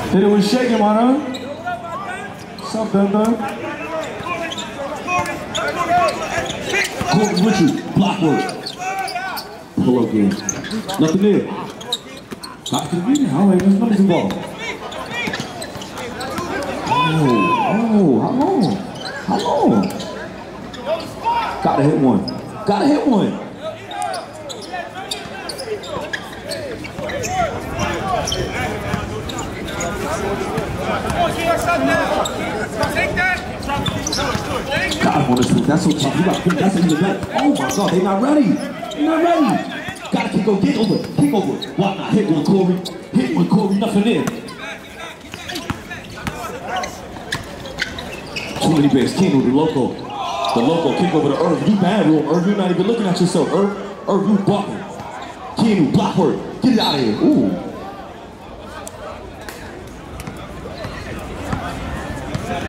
Hit it with shaking, man. What's up, Dun? Corey with you. Block work. Pull up game. Nothing there. Got to the rebound. All right, there's nothing involved. How long? Gotta hit one. Gotta hit one. God, on this one. That's so tough. You got to think that's even better. Oh my God, they not ready. They're not ready. Gotta kick over. Get over. Kick over. Why not? Hit one, Corey. Hit one, Corey. Nothing in. Too many bears. Keno, the local. The local kick over to Irv. You bad, Irv. You're not even looking at yourself. Irv, you bucking. Keno, block work. Get it out of here. Ooh.